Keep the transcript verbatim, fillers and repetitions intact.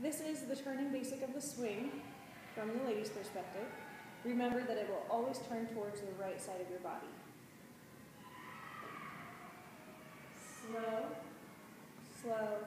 This is the turning basic of the swing from the lady's perspective. Remember that it will always turn towards the right side of your body. Slow, slow,